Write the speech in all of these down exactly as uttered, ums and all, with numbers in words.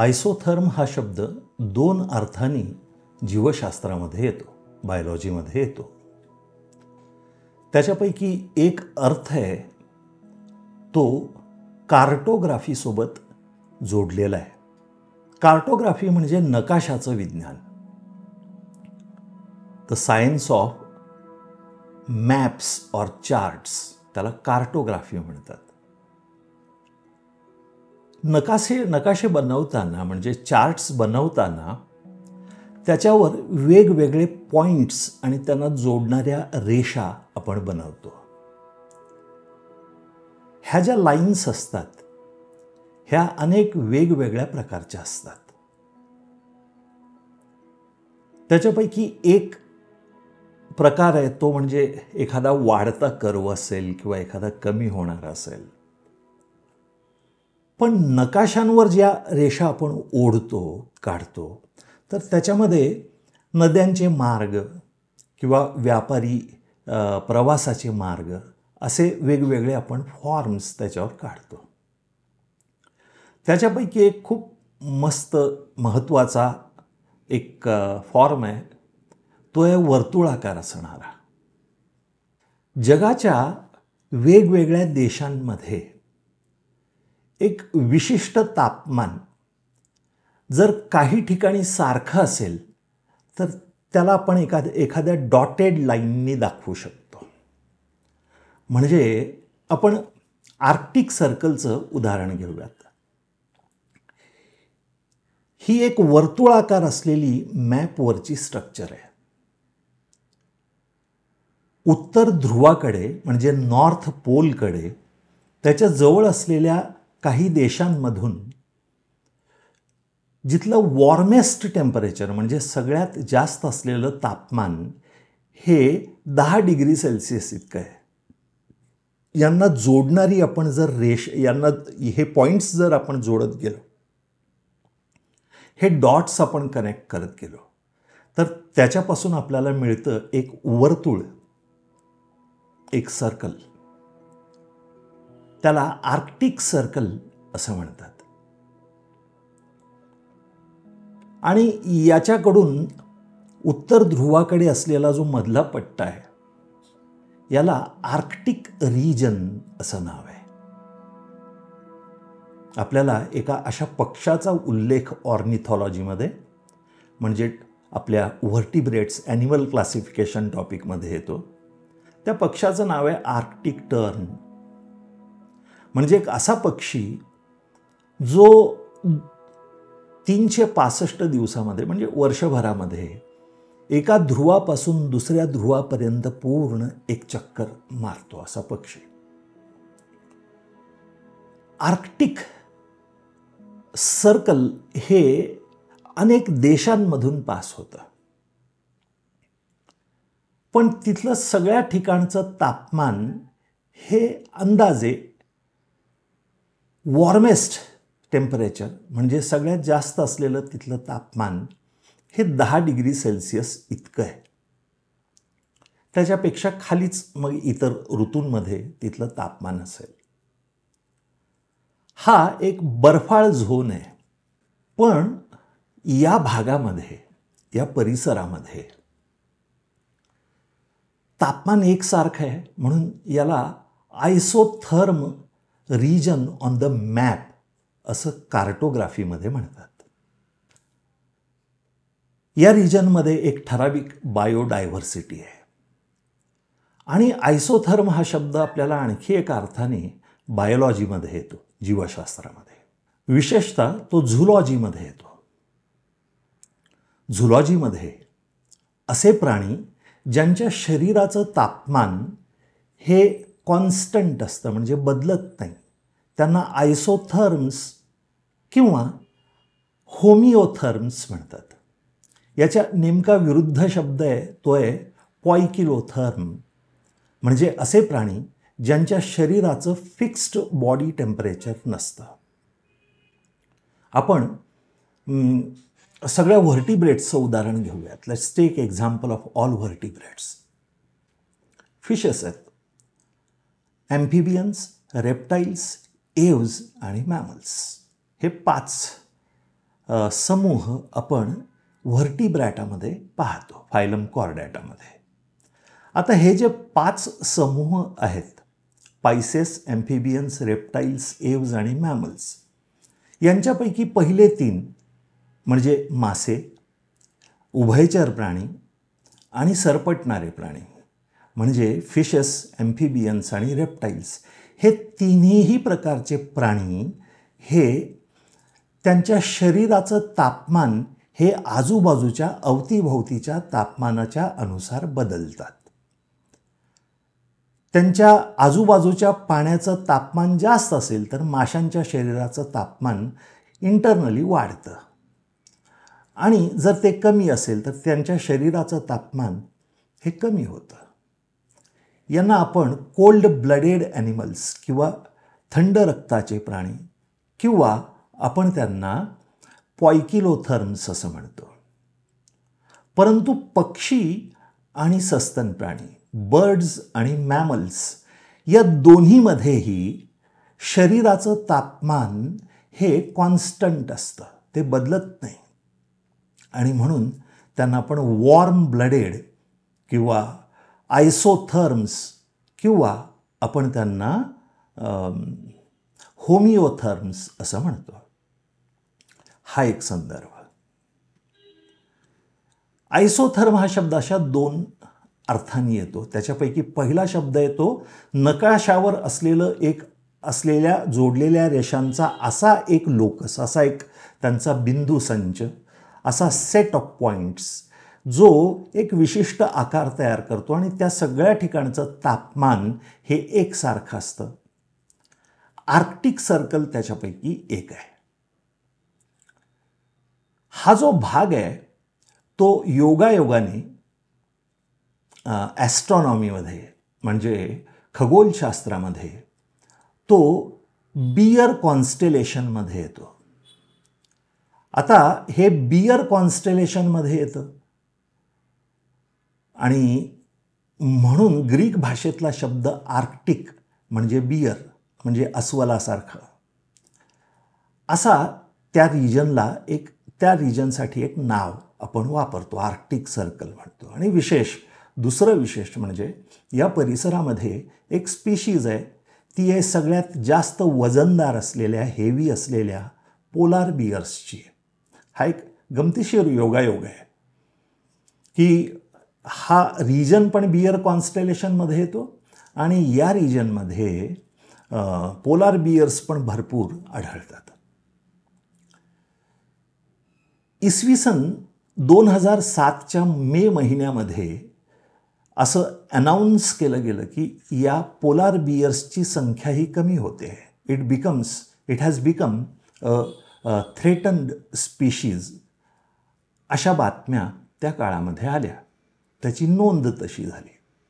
आयसोथर्म हा शब्द दोन अर्थांनी जीवशास्त्रामध्ये येतो, बायोलॉजीमध्ये येतो. त्याच्यापैकी एक अर्थ आहे तो कार्टोग्राफीसोबत जोडलेला आहे. कार्टोग्राफी म्हणजे नकाशाचं विज्ञान, the science of maps or charts, त्याला कार्टोग्राफी म्हणतात. नकाशे नकाशे बनवताना म्हणजे चार्ट्स बनवताना त्याच्यावर वेगवेगळे पॉइंट्स आणि त्यांना जोडणाऱ्या रेषा आपण बनवतो. ह्या ज्या लाईन्स असतात ह्या अनेक वेगवेगळ्या प्रकारच्या असतात. त्याच्यापैकी एक प्रकार आहे तो म्हणजे एखादा वाढता कर्व असेल किंवा एखादा कमी होणारा असेल. पण नकाशांवर ज्या रेषा आपण ओढतो, काढतो, तर त्याच्यामध्ये नद्यांचे मार्ग किंवा व्यापारी प्रवासाचे मार्ग असे वेगवेगळे आपण फॉर्म्स त्याच्यावर काढतो. त्याच्यापैकी एक खूप मस्त महत्त्वाचा एक फॉर्म आहे तो आहे वर्तुळाकार असणारा. जगाच्या वेगवेगळ्या देशांमध्ये एक विशिष्ट तापमान जर काही ठिकाणी सारखं असेल तर त्याला आपण एखाद्या एखाद्या डॉटेड लाईननी दाखवू शकतो. म्हणजे आपण आर्क्टिक सर्कलचं उदाहरण घेऊयात. ही एक वर्तुळाकार असलेली मॅपवरची स्ट्रक्चर आहे. उत्तर ध्रुवाकडे म्हणजे नॉर्थ पोलकडे त्याच्या जवळ असलेल्या काही देशांमधून जिथलं वॉर्मेस्ट टेम्परेचर म्हणजे सगळ्यात जास्त असलेलं तापमान हे दहा डिग्री सेल्सिअस इतकं आहे. यांना जोडणारी आपण जर रेष यांना हे पॉईंट्स जर आपण जोडत गेलो, हे डॉट्स आपण कनेक्ट करत गेलो, तर त्याच्यापासून आपल्याला मिळतं एक वर्तुळ, एक सर्कल. त्याला आर्क्टिक सर्कल असं म्हणतात. आणि याच्याकडून उत्तर ध्रुवाकडे असलेला जो मधला पट्टा आहे याला आर्क्टिक रिजन असं नाव आहे. आपल्याला एका अशा पक्षाचा उल्लेख ऑर्निथॉलॉजीमध्ये म्हणजे आपल्या व्हर्टिब्रेट्स ॲनिमल क्लासिफिकेशन टॉपिकमध्ये येतो. त्या पक्षाचं नाव आहे आर्क्टिक टर्न. म्हणजे एक असा पक्षी जो तीनशे पासष्ट दिवसामध्ये म्हणजे वर्षभरामध्ये एका ध्रुवापासून दुसऱ्या ध्रुवापर्यंत पूर्ण एक चक्कर मारतो असा पक्षी. आर्क्टिक सर्कल हे अनेक देशांमधून पास होतं. पण तिथलं सगळ्या ठिकाणचं तापमान हे अंदाजे वॉर्मेस्ट टेम्परेचर म्हणजे सगळ्यात जास्त असलेलं तिथलं तापमान हे दहा डिग्री सेल्सिअस इतकं आहे. त्याच्यापेक्षा खालीच मग इतर ऋतूंमध्ये तिथलं तापमान असेल. हा एक बर्फाळ झोन आहे. पण या भागामध्ये, या परिसरामध्ये तापमान एकसारखं आहे म्हणून याला isotherm region on the map असं कार्टोग्राफीमध्ये म्हणतात. या रिजनमध्ये एक ठराविक बायोडायव्हर्सिटी आहे. आणि आयसोथर्म हा शब्द आपल्याला आणखी एका अर्थाने बायोलॉजीमध्ये येतो, जीवशास्त्रामध्ये. विशेषतः तो झुलॉजीमध्ये येतो. झुलॉजीमध्ये असे प्राणी ज्यांच्या शरीराचं तापमान हे कॉन्स्टंट असतं म्हणजे बदलत नाही, त्यांना आयसोथर्म्स किंवा होमिओथर्म्स म्हणतात. याच्या नेमका विरुद्ध शब्द आहे तो आहे पॉयकिलोथर्म. म्हणजे असे प्राणी ज्यांच्या शरीराचं फिक्स्ड बॉडी टेम्परेचर नसतं. आपण सगळ्या व्हर्टिब्रेट्सचं उदाहरण घेऊयात. Let's take example of all vertebrates. Fishes आहेत, ॲम्फिबियन्स, रेप्टाईल्स, एव्ज आणि मॅमल्स. हे पाच अ, समूह आपण व्हर्टिब्रॅटामध्ये पाहतो, फायलम कॉर्डॅटामध्ये. आता हे जे पाच समूह आहेत, पायसेस, ॲम्फिबियन्स, रेप्टाईल्स, एव्ज आणि मॅमल्स, यांच्यापैकी पहिले तीन म्हणजे मासे, उभयचर प्राणी आणि सरपटणारे प्राणी म्हणजे फिशेस, ॲम्फिबियन्स आणि रेप्टाईल्स, हे तिन्हीही प्रकारचे प्राणी हे त्यांच्या शरीराचं तापमान हे आजूबाजूच्या अवतीभोवतीच्या तापमानाच्या अनुसार बदलतात. त्यांच्या आजूबाजूच्या पाण्याचं तापमान जास्त असेल तर माशांच्या शरीराचं तापमान इंटरनली वाढतं आणि जर ते कमी असेल तर त्यांच्या शरीराचं तापमान हे कमी होतं. यांना आपण कोल्ड ब्लडेड ॲनिमल्स किंवा थंड रक्ताचे प्राणी किंवा आपण त्यांना पॉयकिलोथर्म्स असं म्हणतो. परंतु पक्षी आणि सस्तन प्राणी, बर्ड्स आणि मॅमल्स या दोन्हीमध्येही शरीराचं तापमान हे कॉन्स्टंट असतं, ते बदलत नाही आणि म्हणून त्यांना आपण वॉर्म ब्लडेड किंवा आयसोथर्म्स किंवा आपण त्यांना होमिओथर्म्स असं म्हणतो. हा एक संदर्भ. आयसोथर्म हा शब्द अशा दोन अर्थांनी येतो. त्याच्यापैकी पहिला शब्द येतो नकाशावर असलेलं एक असलेल्या जोडलेल्या रेषांचा असा एक लोकस, असा एक त्यांचा बिंदू संच, असा सेट ऑफ पॉइंट्स जो एक विशिष्ट आकार तयार करतो आणि त्या सगळ्या ठिकाणचं तापमान हे एकसारखं असतं. आर्क्टिक सर्कल त्याच्यापैकी एक आहे. हा जो भाग आहे तो योगायोगाने ॲस्ट्रॉनॉमीमध्ये म्हणजे खगोलशास्त्रामध्ये तो बियर कॉन्स्टेलेशनमध्ये येतो. आता हे बियर कॉन्स्टेलेशनमध्ये येतं आणि म्हणून ग्रीक भाषेतला शब्द आर्क्टिक म्हणजे बियर म्हणजे अस्वलासारखं असा त्या रिजनला एक त्या रिजनसाठी एक नाव आपण वापरतो, आर्क्टिक सर्कल म्हणतो. आणि विशेष दुसरं विशेष म्हणजे या परिसरामध्ये एक स्पीशीज आहे, ती आहे सगळ्यात जास्त वजनदार असलेल्या, हेवी असलेल्या पोलार बियर्सची. हा एक गमतीशीर योगायोग आहे की हा रिजन पण बियर कॉन्स्टेलेशनमध्ये येतो आणि या रिजनमध्ये पोलार बियर्स पण भरपूर आढळतात. इसवी सन दोन हजार सातच्या मे महिन्यामध्ये असं अनाऊन्स केलं गेलं की या पोलार बियर्सची संख्या ही कमी होते. It becomes it has become a threatened species अशा बातम्या त्या काळामध्ये आल्या. त्याची नोंद तशी झाली.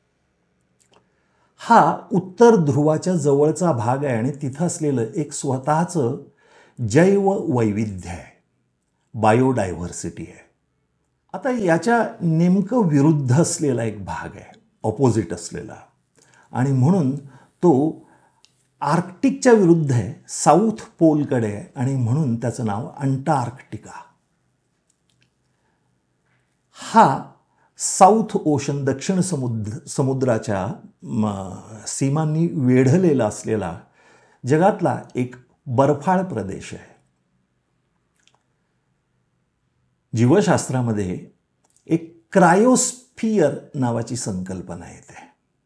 हा उत्तर ध्रुवाच्या जवळचा भाग आहे आणि तिथं असलेलं एक स्वतःचं जैववैविध्य आहे, बायोडायव्हर्सिटी आहे. आता याच्या नेमकं विरुद्ध असलेला एक भाग आहे, ऑपोजिट असलेला, आणि म्हणून तो आर्क्टिकच्या विरुद्ध आहे, साऊथ पोलकडे आहे आणि म्हणून त्याचं नाव अंटार्क्टिका. हा साऊथ ओशन दक्षिण समुद्र समुद्राच्या सीमांनी वेढलेला असलेला जगातला एक बर्फाळ प्रदेश आहे. जीवशास्त्रामध्ये एक क्रायोस्फियर नावाची संकल्पना येते.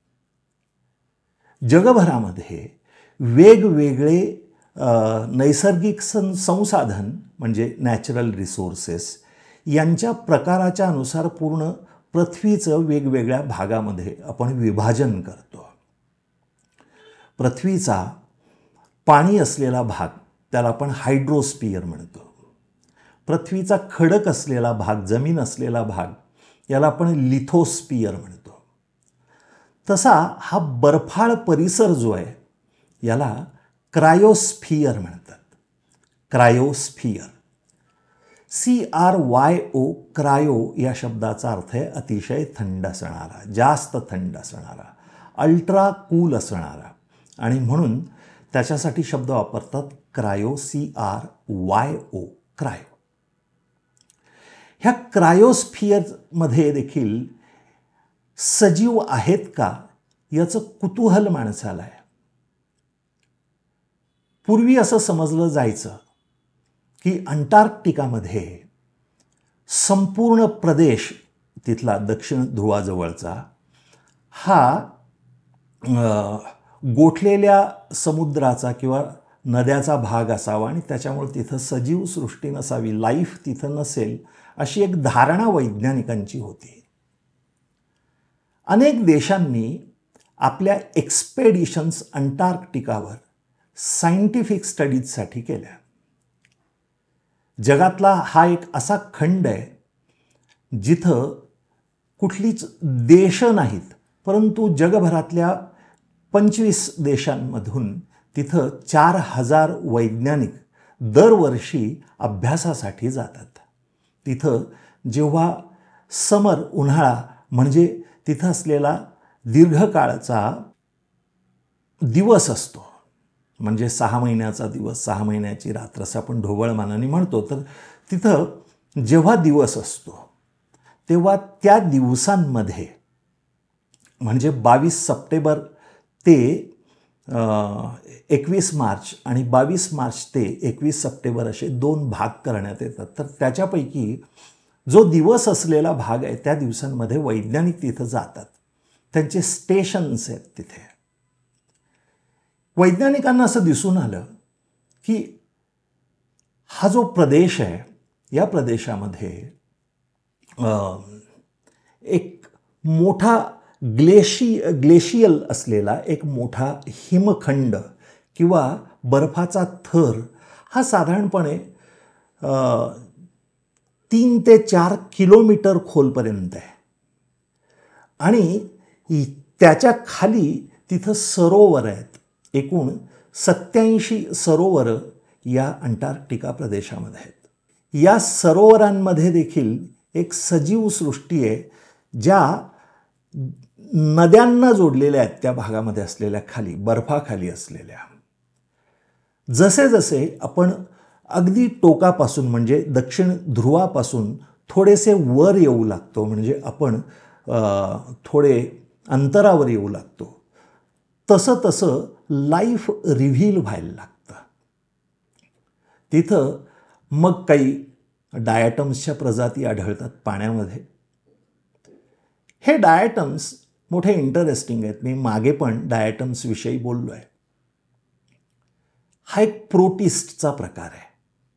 जगभरामध्ये वेगवेगळे नैसर्गिक सं संसाधन म्हणजे नॅचरल रिसोर्सेस यांच्या प्रकाराच्या अनुसार पूर्ण पृथ्वीचं वेगवेगळ्या भागामध्ये आपण विभाजन करतो. पृथ्वीचा पाणी असलेला भाग त्याला आपण हायड्रोस्फियर म्हणतो. पृथ्वीचा खडक असलेला भाग, जमीन असलेला भाग याला आपण लिथोस्फियर म्हणतो. तसा हा बर्फाळ परिसर जो आहे याला क्रायोस्फियर म्हणतात. Cryosphere, C R Y O, cryo या शब्दाचा अर्थ आहे अतिशय थंड असणारा, जास्त थंड असणारा, अल्ट्रा कूल असणारा, आणि म्हणून त्याच्यासाठी शब्द वापरतात cryo, C R Y O, cryo. ह्या क्रायोस्फिअरमध्ये देखील सजीव आहेत का याचं कुतूहल माणसाला आहे. पूर्वी असं समजलं जायचं की अंटार्क्टिकामध्ये संपूर्ण प्रदेश तिथला दक्षिण ध्रुवाजवळचा हा गोठलेल्या समुद्राचा किंवा नद्याचा भाग असावा आणि त्याच्यामुळे तिथं सजीव सृष्टी नसावी, लाईफ तिथं नसेल, अशी एक धारणा वैज्ञानिकांची होती. अनेक देशांनी आपल्या एक्सपेडिशन्स अंटार्क्टिकावर सायंटिफिक स्टडीजसाठी केल्या. जगातला हा एक असा खंड आहे जिथं कुठलीच देश नाहीत, परंतु जगभरातल्या पंचवीस देशांमधून तिथं चार हजार वैज्ञानिक दरवर्षी अभ्यासासाठी जातात. तिथं जेव्हा समर उन्हाळा म्हणजे तिथं असलेला दीर्घकाळचा दिवस असतो, म्हणजे सहा महिन्याचा दिवस, सहा महिन्याची रात्र असं आपण ढोबळमानाने म्हणतो, तर तिथं जेव्हा दिवस असतो तेव्हा त्या दिवसांमध्ये म्हणजे बावीस सप्टेंबर ते एकवीस मार्च आणि बावीस मार्च ते एकवीस सप्टेंबर असे दोन भाग करण्यात येतात. तर त्याच्यापैकी जो दिवस असलेला भाग आहे त्या दिवसांमध्ये वैज्ञानिक तिथं जातात. त्यांचे स्टेशन्स आहेत तिथे. वैज्ञानिकांना असं दिसून आलं की हा जो प्रदेश आहे या प्रदेशामध्ये एक मोठा ग्लेशी ग्लेशियल असलेला एक मोठा हिमखंड किंवा बर्फाचा थर हा साधारणपणे तीन ते चार किलोमीटर खोलपर्यंत आहे आणि त्याच्या खाली तिथं सरोवर आहेत. एकूण सत्याऐंशी सरोवरं या अंटार्क्टिका प्रदेशामध्ये आहेत. या सरोवरांमध्ये देखील एक सजीव सृष्टी आहे ज्या नद्यांना जोडलेल्या आहेत, त्या भागामध्ये असलेल्या खाली बर्फाखाली असलेल्या. जसे जसे आपण अगदी टोकापासून म्हणजे दक्षिण ध्रुवापासून थोडेसे वर येऊ लागतो, म्हणजे आपण थोडे अंतरावर येऊ लागतो, तसं तसं लाईफ रिव्हील व्हायला लागतं. तिथं मग काही डायटम्सच्या प्रजाती आढळतात पाण्यामध्ये. हे डायटम्स मोठे इंटरेस्टिंग आहेत. मी मागे पण डायटम्सविषयी बोललो आहे. हा एक प्रोटिस्टचा प्रकार आहे.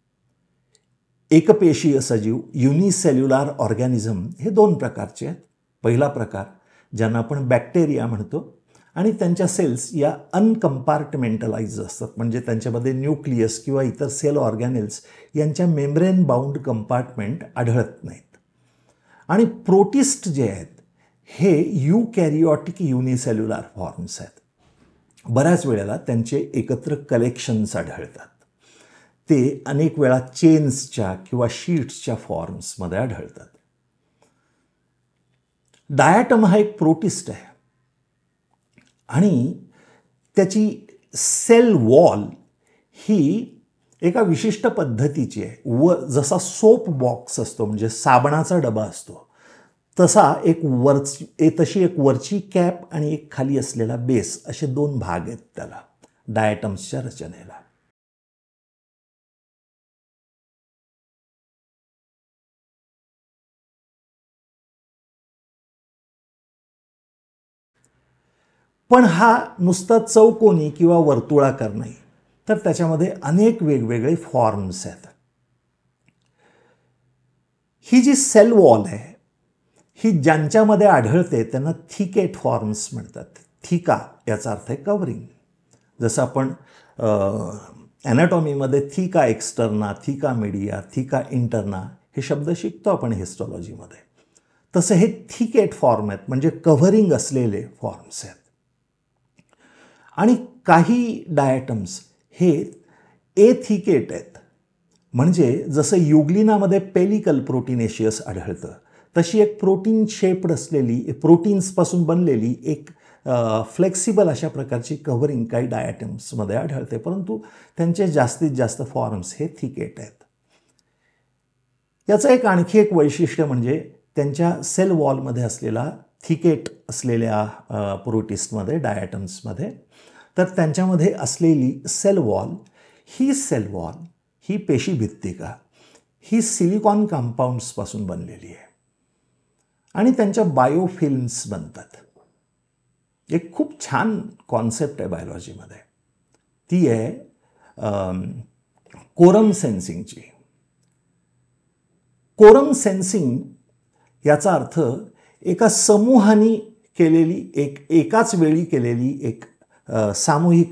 एकपेशीय सजीव युनिसेल्युलर ऑर्गॅनिझम हे दोन प्रकारचे आहेत. पहिला प्रकार ज्यांना आपण बॅक्टेरिया म्हणतो आणि त्यांच्या सेल्स या अनकम्पार्टमेंटलाइज असतात, म्हणजे त्यांच्यामध्ये न्यूक्लियस किंवा इतर सेल ऑर्गॅनेल्स यांच्या मेम्ब्रेन बाउंड कंपार्टमेंट आढळत नाहीत. आणि प्रोटिस्ट जे आहेत हे युकॅरियोटिक युनिसेल्युलर फॉर्म्स आहेत. बऱ्याच वेळेला त्यांचे एकत्र कलेक्शन्स आढळतात. ते अनेक वेळा चेन्सच्या किंवा शीट्सच्या फॉर्म्समध्ये आढळतात. डायटम हा एक प्रोटिस्ट आहे आणि त्याची सेल वॉल ही एका विशिष्ट पद्धतीची आहे. व जसा सोप बॉक्स असतो म्हणजे साबणाचा डबा असतो तसा एक वरची तशी एक वरची कॅप आणि एक खाली असलेला बेस असे दोन भाग आहेत त्याला डायटम्सच्या रचनेला. पण हा नुसता चौकोनी किंवा वर्तुळाकार नाही, तर त्याच्यामध्ये अनेक वेगवेगळे फॉर्म्स आहेत. ही जी सेल वॉल आहे ही ज्यांच्यामध्ये आढळते त्यांना थिकेट फॉर्म्स म्हणतात. थिका याचा अर्थ आहे कव्हरिंग. जसं आपण ॲनाटॉमीमध्ये थिका एक्स्टर्ना, थिका मीडिया, थिका इंटर्ना हे शब्द शिकतो आपण हिस्टॉलॉजीमध्ये, तसं हे थिकेट फॉर्म आहेत म्हणजे कव्हरिंग असलेले फॉर्म्स आहेत. आणि काही डायटम्स हे एथिकेट आहेत, म्हणजे जसं युग्लिनामध्ये पेलिकल प्रोटीनेशियस आढळतं तशी एक प्रोटीन शेप्ड असलेली प्रोटीन्सपासून बनलेली एक फ्लेक्सिबल अशा प्रकारची कव्हरिंग काही डायटम्समध्ये आढळते, परंतु त्यांचे जास्तीत जास्त फॉर्म्स हे थिकेट आहेत. याचं एक आणखी एक वैशिष्ट्य म्हणजे त्यांच्या सेल वॉलमध्ये असलेला थिकेट असलेल्या प्रोटिस्टमध्ये डायटम्समध्ये, तर त्यांच्यामध्ये असलेली सेल वॉल ही सेल वॉल ही पेशीभित्तिका ही सिलिकॉन कंपाऊंड्सपासून बनलेली आहे आणि त्यांच्या बायोफिल्म्स बनतात. एक खूप छान कॉन्सेप्ट आहे बायोलॉजीमध्ये, ती आहे कोरम सेन्सिंगची. कोरम सेन्सिंग याचा अर्थ एका समूहाने केलेली एक एकाच वेळी केलेली एक सामूहिक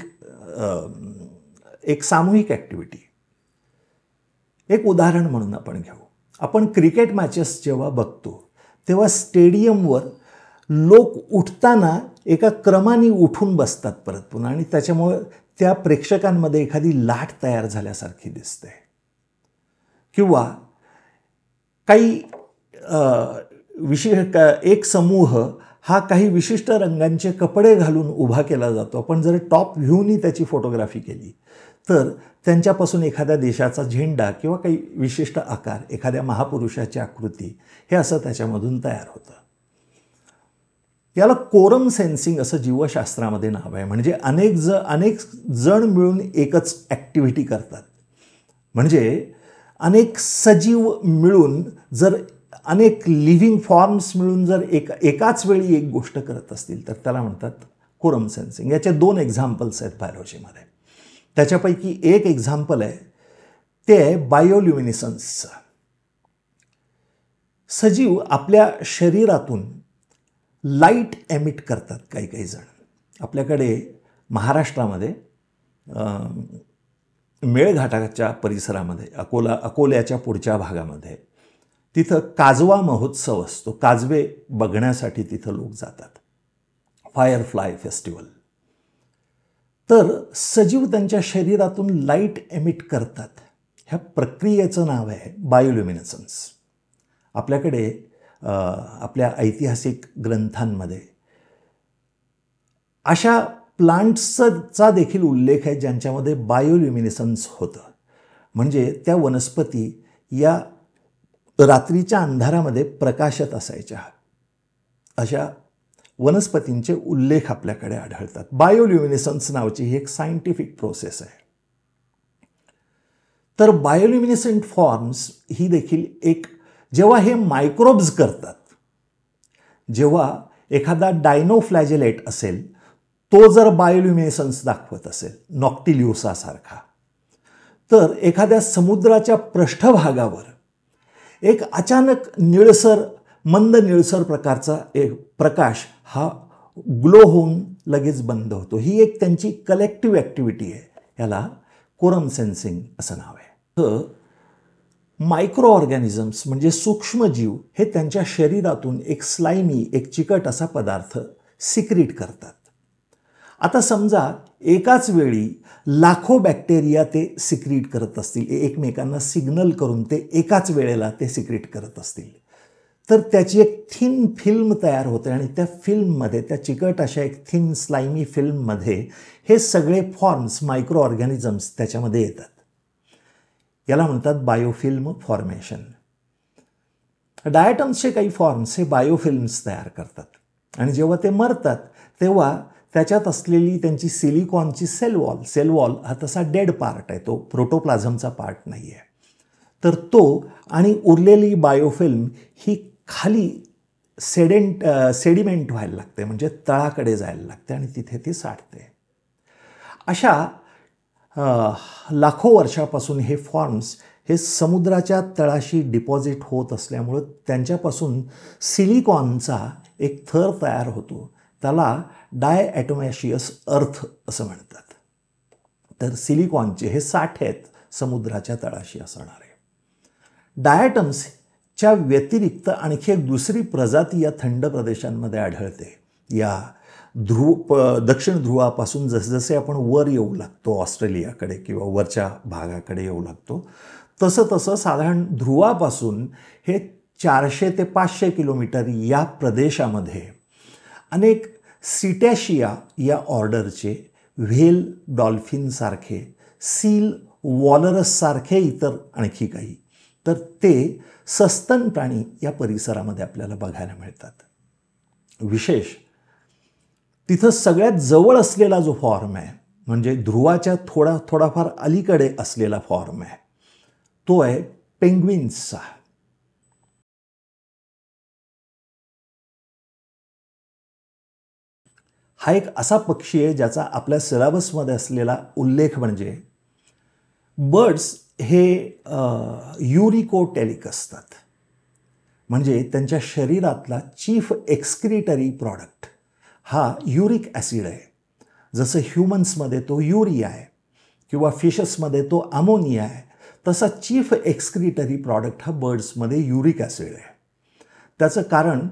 एक सामूहिक ॲक्टिव्हिटी. एक उदाहरण म्हणून आपण घेऊ. आपण क्रिकेट मॅचेस जेव्हा बघतो तेव्हा स्टेडियमवर लोक उठताना एका क्रमाने उठून बसतात परत पुन्हा, आणि त्याच्यामुळे त्या प्रेक्षकांमध्ये एखादी लाट तयार झाल्यासारखी दिसते. किंवा काही विशिष्ट एक समूह हा काही विशिष्ट रंगांचे कपडे घालून उभा केला जातो. आपण जर टॉप व्ह्यूनी त्याची फोटोग्राफी केली तर त्यांच्यापासून एखाद्या देशाचा झेंडा किंवा काही विशिष्ट आकार, एखाद्या महापुरुषाची आकृती, हे असं त्याच्यामधून तयार होतं. याला कोरम सेन्सिंग असं जीवशास्त्रामध्ये नाव आहे. म्हणजे अनेक ज अनेक जण मिळून एकच ॲक्टिव्हिटी करतात. म्हणजे अनेक सजीव मिळून, जर अनेक लिव्हिंग फॉर्म्स मिळून जर एक एकाच वेळी एक गोष्ट करत असतील तर त्याला म्हणतात कोरम सेन्सिंग. याचे दोन एक्झाम्पल्स आहेत बायोलॉजीमध्ये. त्याच्यापैकी एक एक्झाम्पल आहे ते आहे बायोल्युमिनेसन्सचं. सजीव आपल्या शरीरातून लाईट एमिट करतात काही काही जण. आपल्याकडे महाराष्ट्रामध्ये मेळघाटाच्या परिसरामध्ये, अकोला अकोल्याच्या पुढच्या भागामध्ये तिथं काजवा महोत्सव असतो. काजवे बघण्यासाठी तिथं लोक जातात, फायरफ्लाय फेस्टिवल. तर सजीव त्यांच्या शरीरातून लाईट एमिट करतात. ह्या प्रक्रियेचं नाव आहे बायोल्युमिनेसन्स. आपल्याकडे आपल्या ऐतिहासिक ग्रंथांमध्ये अशा प्लांट्सचा देखील उल्लेख आहे ज्यांच्यामध्ये बायोल्युमिनेसन्स होतं. म्हणजे त्या वनस्पती या रात्रीच्या अंधारामध्ये प्रकाशत असायच्या. अशा वनस्पतींचे उल्लेख आपल्याकडे आढळतात. बायोल्युमिनेसन्स नावाची ही एक सायंटिफिक प्रोसेस आहे. तर बायोल्युमिनेसंट फॉर्म्स ही देखील एक, जेव्हा हे मायक्रोब्स करतात, जेव्हा एखादा डायनोफ्लॅजेलेट असेल तो जर बायोल्युमिनेसन्स दाखवत असेल नॉक्टिल्युसासारखा, तर एखाद्या समुद्राच्या पृष्ठभागावर एक अचानक निळसर, मंद निळसर प्रकारचा एक प्रकाश हा ग्लो होऊन लगेच बंद होतो. ही एक त्यांची कलेक्टिव्ह ॲक्टिव्हिटी आहे. याला कोरम सेन्सिंग असं नाव आहे. तर मायक्रो ऑर्गॅनिझम्स म्हणजे सूक्ष्मजीव हे त्यांच्या शरीरातून एक स्लाइमी, एक चिकट असा पदार्थ सिक्रीट करतात. आता समजा एकाच वेळी लाखो बॅक्टेरिया ते सिक्रीट करत असतील, एकमेकांना सिग्नल करून ते एकाच वेळेला ते सिक्रीट करत असतील, तर त्याची एक थिन फिल्म तयार होते आणि त्या फिल्ममध्ये, त्या चिकट अशा एक थिन स्लाइमी फिल्ममध्ये हे सगळे फॉर्म्स, मायक्रो ऑर्गॅनिझम्स त्याच्यामध्ये येतात. याला म्हणतात बायोफिल्म फॉर्मेशन. डायटम्सचे काही फॉर्म्स हे बायोफिल्म्स तयार करतात आणि जेव्हा ते मरतात तेव्हा त्याच्यात असलेली त्यांची सिलिकॉनची सेल वॉल, सेल वॉल हा तसा डेड पार्ट आहे, तो प्रोटोप्लाझमचा पार्ट नाही आहे, तर तो आणि उरलेली बायोफिल्म ही खाली सेडेंट सेडिमेंट व्हायला लागते, म्हणजे तळाकडे जायला लागते आणि तिथे ती साठते. अशा लाखो वर्षापासून हे फॉर्म्स हे समुद्राच्या तळाशी डिपॉझिट होत असल्यामुळं त्यांच्यापासून सिलिकॉनचा एक थर तयार होतो. त्याला डायॲटोमॅशियस अर्थ असं म्हणतात. तर सिलिकॉनचे हे साठे आहेत समुद्राच्या तळाशी असणारे. डायटम्सच्या व्यतिरिक्त आणखी एक दुसरी प्रजाती या थंड प्रदेशांमध्ये आढळते. या ध्रुव दक्षिण ध्रुवापासून जसजसे आपण वर येऊ लागतो ऑस्ट्रेलियाकडे किंवा वरच्या भागाकडे येऊ लागतो, तसं तसं साधारण ध्रुवापासून हे चारशे ते पाचशे किलोमीटर या प्रदेशामध्ये अनेक सिटॅशिया या ऑर्डरचे व्हेल, डॉल्फिनसारखे, सील, वॉलरससारखे इतर आणखी काही तर ते सस्तन प्राणी या परिसरामध्ये आपल्याला बघायला मिळतात. विशेष तिथं सगळ्यात जवळ असलेला जो फॉर्म आहे, म्हणजे ध्रुवाच्या थोडा थोडाफार अलीकडे असलेला फॉर्म आहे, तो आहे पेंग्विन्सचा. हा एक असा पक्षी आहे ज्याचा आपल्या सिलेबसमध्ये असलेला उल्लेख म्हणजे बर्ड्स हे युरिकोटेलिक असतात, म्हणजे त्यांच्या शरीरातला चीफ एक्सक्रिटरी प्रॉडक्ट हा युरिक ॲसिड आहे. जसं ह्युमन्समध्ये तो युरिया आहे किंवा फिशसमध्ये तो अमोनिया आहे, तसा चीफ एक्सक्रिटरी प्रॉडक्ट हा बर्ड्समध्ये युरिक ॲसिड आहे. त्याचं कारण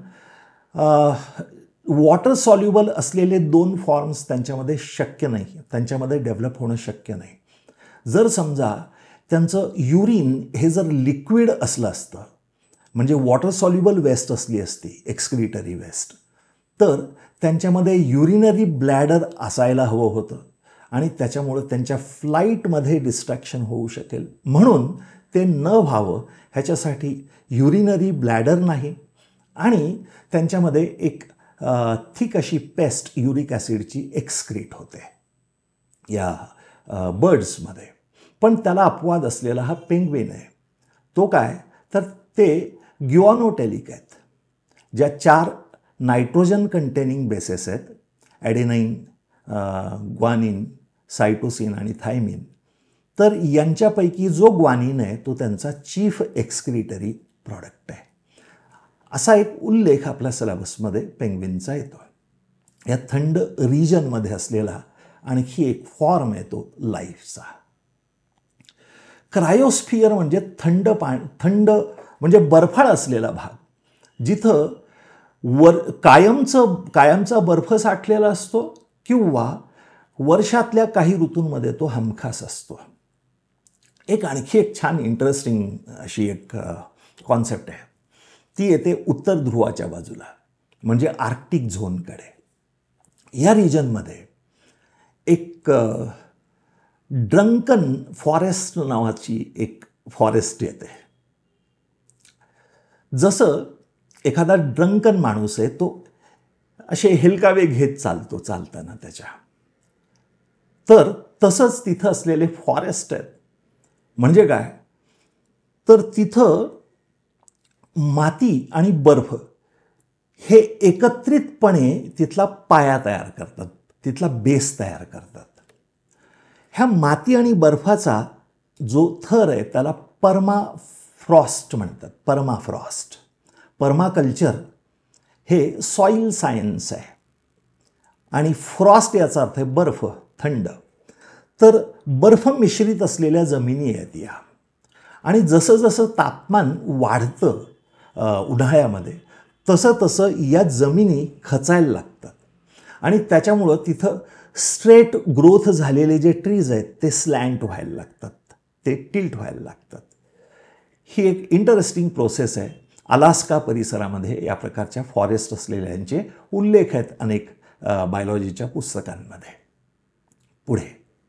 वॉटर सॉल्युबल असलेले दोन फॉर्म्स त्यांच्यामध्ये शक्य नाही, त्यांच्यामध्ये डेव्हलप होणं शक्य नाही. जर समजा त्यांचं युरिन हे जर लिक्विड असलं असतं, म्हणजे वॉटर सॉल्युबल वेस्ट असली असती, एक्सक्रिटरी वेस्ट, तर त्यांच्यामध्ये युरिनरी ब्लॅडर असायला हवं होतं आणि त्याच्यामुळं त्यांच्या फ्लाईटमध्ये डिस्ट्रॅक्शन होऊ शकेल. म्हणून ते न व्हावं ह्याच्यासाठी युरिनरी ब्लॅडर नाही आणि त्यांच्यामध्ये एक थिक अशी पेस्ट युरिक ॲसिडची एक्सक्रीट होते या बर्ड्समध्ये. पण त्याला अपवाद असलेला हा पेंग्विन आहे. तो काय तर ते ग्युआनोटेलिक आहेत, ज्या चार नायट्रोजन कंटेनिंग बेसेस आहेत, ॲडेनाईन, ग्वानिन, सायटोसिन आणि थायमिन. तर यांच्यापैकी जो ग्वानिन आहे तो त्यांचा चीफ एक्सक्रिटरी प्रॉडक्ट आहे. असा एक उल्लेख आपल्या सिलेबसमध्ये पेंग्विनचा येतो. या थंड रिजनमध्ये असलेला आणखी एक फॉर्म आहे तो लाईफचा. क्रायोस्फिअर म्हणजे थंड पाणी, थंड म्हणजे बर्फाळ असलेला भाग, जिथं वर कायमचं कायमचा बर्फ साठलेला असतो किंवा वर्षातल्या काही ऋतूंमध्ये तो हमखास असतो. एक आणखी एक छान इंटरेस्टिंग अशी एक कॉन्सेप्ट आहे, ती येते उत्तर ध्रुवाच्या बाजूला, म्हणजे आर्क्टिक झोनकडे. या रिजनमध्ये एक ड्रंकन फॉरेस्ट नावाची एक फॉरेस्ट येते. जसं एखादा ड्रंकन माणूस आहे, तो असे हेलकावे घेत चालतो चालताना त्याच्या, तर तसंच तिथं असलेले फॉरेस्ट आहेत. म्हणजे काय तर तिथं माती आणि बर्फ हे एकत्रितपणे तिथला पाया तयार करतात, तिथला बेस तयार करतात. ह्या माती आणि बर्फाचा जो थर आहे त्याला परमाफ्रॉस्ट म्हणतात. परमाफ्रॉस्ट परमाकल्चर हे सॉईल सायन्स आहे आणि फ्रॉस्ट याचा अर्थ आहे बर्फ, थंड. तर बर्फ मिश्रित असलेल्या जमिनी आहेत या, आणि जसं जसं तापमान वाढतं उन्हाळ्यामध्ये तसं तसं या जमिनी खचायला लागतात आणि त्याच्यामुळं तिथं स्ट्रेट ग्रोथ झालेले जे ट्रीज आहेत ते स्लँट व्हायला लागतात, ते टिल्ट व्हायला लागतात. ही एक इंटरेस्टिंग प्रोसेस आहे. अलास्का परिसरामध्ये या प्रकारच्या फॉरेस्ट असलेल्यांचे उल्लेख आहेत अनेक बायोलॉजीच्या पुस्तकांमध्ये. पुढे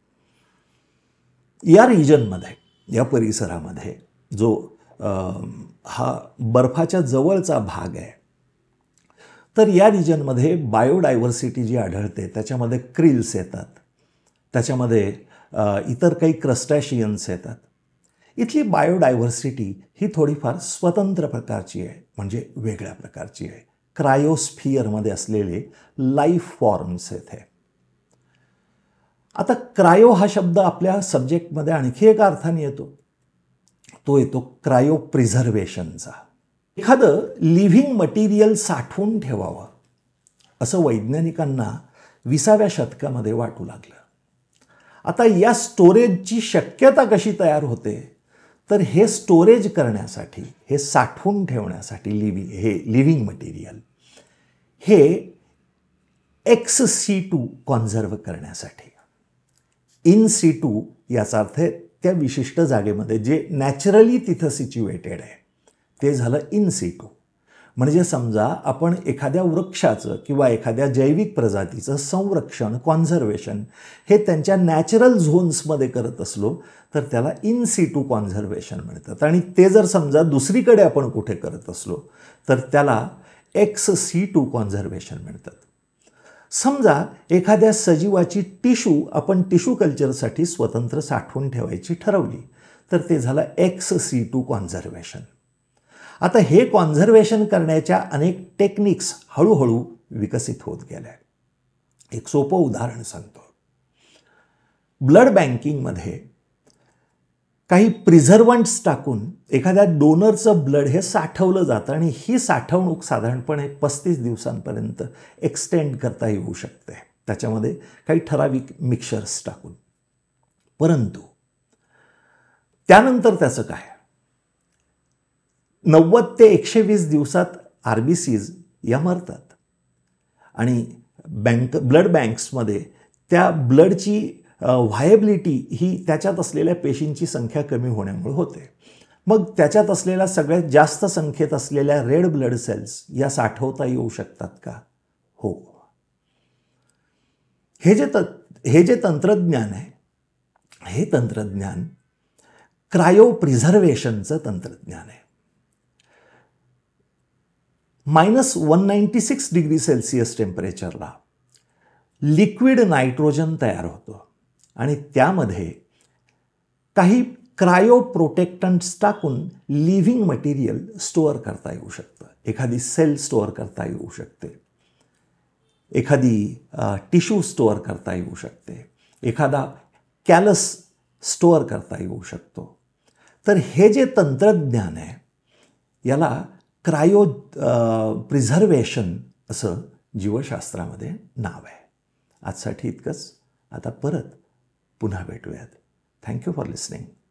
या रिजनमध्ये, या परिसरामध्ये जो हा बर्फाच्या जवळचा भाग आहे, तर या रिजनमध्ये बायोडायव्हर्सिटी जी आढळते त्याच्यामध्ये क्रिल्स येतात, त्याच्यामध्ये इतर काही क्रस्टॅशियन्स येतात. इथली बायोडायव्हर्सिटी ही थोडीफार स्वतंत्र प्रकारची आहे, म्हणजे वेगळ्या प्रकारची आहे. क्रायोस्फिअरमध्ये असलेले लाईफ फॉर्म्स आहेत हे. आता क्रायो हा शब्द आपल्या सब्जेक्टमध्ये आणखी एका अर्थाने येतो, तो येतो क्रायो प्रिझर्वेशनचा. एखादं लिव्हिंग मटेरियल साठवून ठेवावं असं वैज्ञानिकांना विसाव्या शतकामध्ये वाटू लागलं. आता या स्टोरेजची शक्यता कशी तयार होते तर हे स्टोरेज करण्यासाठी, हे साठवून ठेवण्यासाठी लिव्हिंग हे लिव्हिंग मटेरियल हे एक्स सी टू कॉन्झर्व करण्यासाठी. इन सी टू याचा अर्थ आहे त्या विशिष्ट जागेमध्ये जे नॅचरली तिथं सिच्युएटेड आहे ते झालं इन सी टू. म्हणजे समजा आपण एखाद्या वृक्षाचं किंवा एखाद्या जैविक प्रजातीचं संरक्षण, कॉन्झर्वेशन हे त्यांच्या नॅचरल झोन्समध्ये करत असलो तर त्याला इन सिटू कॉन्झर्वेशन म्हणतात. आणि ते जर समजा दुसरीकडे आपण कुठे करत असलो तर त्याला एक्स सिटू कॉन्झर्वेशन म्हणतात. समजा एखाद्या सजीवाची टिश्यू आपण टिश्यू कल्चरसाठी स्वतंत्र साठवून ठेवायची ठरवली तर ते झालं एक्स सिटू कॉन्झर्वेशन. आता हे कॉन्झर्वेशन करण्याच्या अनेक टेक्निक्स हळूहळू विकसित होत गेल्या. एक सोपं उदाहरण सांगतो. ब्लड बँकिंगमध्ये काही प्रिझर्वंट्स टाकून एखाद्या डोनरचं ब्लड हे साठवलं जातं आणि ही साठवणूक साधारणपणे पस्तीस दिवसांपर्यंत एक्सटेंड करता येऊ शकते त्याच्यामध्ये काही ठराविक मिक्सचर्स टाकून. परंतु त्यानंतर त्याचं काय, नव्वद ते एकशे वीस दिवसात आर बी सीज या मरतात आणि बँक ब्लड बँक्समध्ये त्या ब्लडची व्हायबिलिटी ही त्याच्यात असलेल्या पेशींची संख्या कमी होण्यामुळे होते. मग त्याच्यात असलेल्या सगळ्यात जास्त संख्येत असलेल्या रेड ब्लड सेल्स या साठवता येऊ शकतात का? हो. हे जे त हे जे तंत्रज्ञान आहे हे तंत्रज्ञान क्रायो प्रिझर्वेशनचं तंत्रज्ञान आहे. Minus one ninety six degree Celsius टेम्परेचरला लिक्विड नायट्रोजन तयार होतं आणि त्यामध्ये काही क्रायो प्रोटेक्टंट्स टाकून लिव्हिंग मटेरियल स्टोअर करता येऊ शकतं. एखादी सेल स्टोअर करता येऊ शकते, एखादी टिश्यू स्टोअर करता येऊ शकते, एखादा कॅलस स्टोअर करता येऊ शकतो. तर हे जे तंत्रज्ञान आहे याला क्रायो प्रिझर्वेशन असं जीवशास्त्रामध्ये नाव आहे. आजसाठी इतकंच. आता परत पुन्हा भेटूयात. Thank you for listening.